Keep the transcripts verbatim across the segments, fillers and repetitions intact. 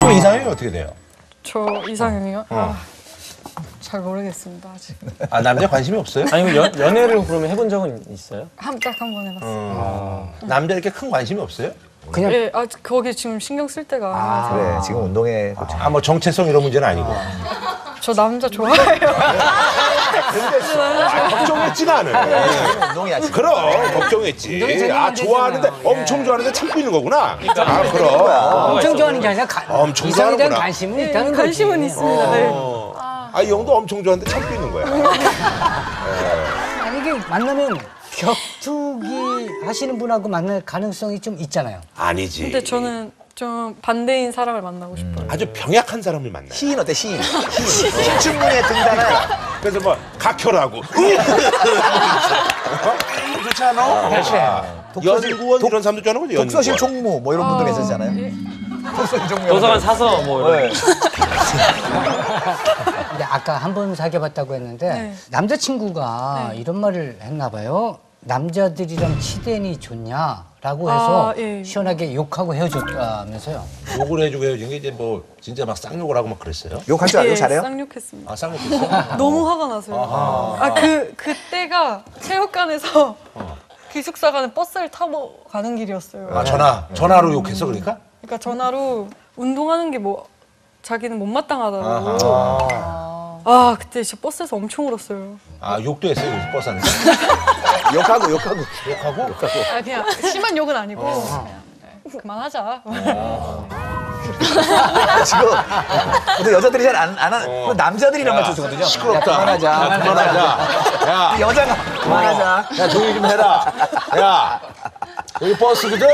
그 이상형이 어떻게 돼요? 저 이상형이요? 어. 아, 잘 모르겠습니다 아직. 아 남자 관심이 없어요? 아니 연, 연애를 그러면 해본 적은 있어요? 한 딱 한 번 해봤어요. 어. 남자 이렇게 큰 관심이 없어요? 그냥 예, 아 거기 지금 신경 쓸 때가. 아, 그래. 지금 운동에 아 뭐 정체성 이런 문제는 아니고. 저 남자 좋아해요. 아, 걱정했지가 않아. 운동이야 지금. 그럼 걱정했지. 아 좋아하는데 엄청 좋아하는데 참고 있는 거구나. 아 그럼. 엄청 좋아하는 게 아니라 가, 엄청 이성에 대한 좋아하는구나. 관심은 네, 있다는 거지. 관심은 있습니다. 네. 어. 아 이 형도 엄청 좋아하는데 참고 있는 거야. 아니, 이게 만나면 격투기 하시는 분하고 만날 가능성이 좀 있잖아요. 아니지. 근데 저는 좀 반대인 사람을 만나고 싶어요. 아주 병약한 사람을 만나. 시인 어때 시인? 시인. 신춘문예 등단을. 그래서 뭐 각혈하고. 그렇지 않아? 연구원 이런 사람도 좋아하는 거지. 독서실 연구원. 총무 뭐 이런 분들 계시잖아요. 예. 독서실 총무. 도서관 사서 뭐 이런. 네. 근데 아까 한 번 사귀어봤다고 했는데 네. 남자친구가 네. 이런 말을 했나 봐요. 남자들이랑 치대니 좋냐라고 해서 아, 예. 시원하게 욕하고 헤어졌다면서요. 욕을 해주고 헤어진 게 이제 뭐 진짜 막 쌍욕을 하고 막 그랬어요? 욕할 줄 알고 예, 잘해요? 쌍욕했습니다. 아 쌍욕했어? 너무 화가 나서요. 아 그 그때가 체육관에서 기숙사 가는 버스를 타고 가는 길이었어요. 아 전화 전화로 욕했어 그러니까? 그러니까 전화로 운동하는 게 뭐 자기는 못마땅하다고. 아 그때 진짜 버스에서 엄청 울었어요. 아 욕도 했어요 요즘 버스 안에서? 욕하고 욕하고. 욕하고? 아 그냥 심한 욕은 아니고 그냥 네, 그만하자. 지금 근데 여자들이 잘 안 안 하는 남자들이란 말 쓰거든요. 시끄럽다. 야, 그만하자. 야, 그만하자. 야, 여자가 그만하자. 야 조용히 좀 해라. 야 여기 버스거든?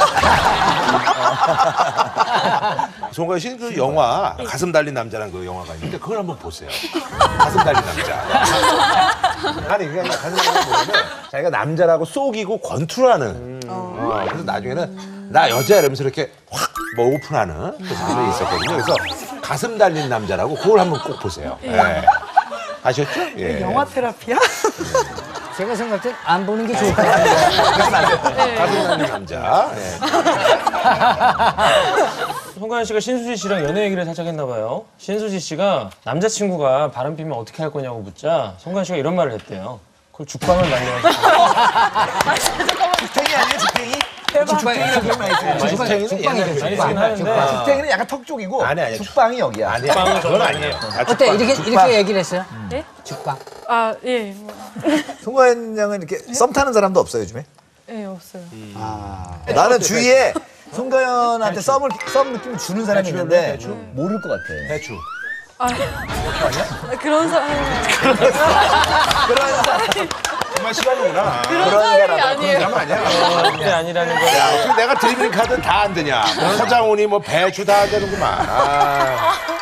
송가인 씨는 그 영화 가슴 달린 남자라는 그 영화가 있는데 그걸 한번 보세요. 가슴 달린 남자. 아니 그게 아니라 가슴 달린 뭐냐면 자기가 남자라고 속이고 권투라는 어, 그래서 나중에는 나 여자야 이러면서 이렇게 확 뭐 오픈하는 그 장면이 있었거든요. 그래서 가슴 달린 남자라고 그걸 한번 꼭 보세요. 예. 아셨죠? 예. 영화 테라피야? 제가 생각할 땐 안 보는 게 좋을 것 같아요. 네. 가슴 달린 남자. 예. 송가인 씨가 신수지 씨랑 연애 얘기를 살짝 했나 봐요. 신수지 씨가 남자친구가 바람 피면 어떻게 할 거냐고 묻자 송가인 씨가 이런 말을 했대요. 그걸 죽방을 날려야지. 죽탱이 아니에요 죽탱이? 죽방이라고 그런 말 있어요. 죽탱이는 죽방이죠, 옛날 죽방. 하는데. 죽방. 죽탱이는 약간 턱 쪽이고 아니, 아니. 죽방이 여기야. 아니야. 죽방은 그건 저는 아니에요. 어때? 이렇게, 이렇게 얘기를 했어요? 예? 죽방. 아 예. 뭐, 송가인 양은 이렇게 썸 타는 사람도 없어요 요즘에? 예 없어요. 나는 주위에 송가연한테 썸을 썸 느낌을 주는 사람이 있는데 모를 것 같아. 대추. 아 그런 사람 그런 사람. 정말 시간이구나. 그런 사람이 아니에요. 그런 아니야. 그게 아니라는 거. 야, 어떻게 내가 드리블 카드 다 안 되냐. 서장훈이 뭐 배추 다 안 되는구만. 아.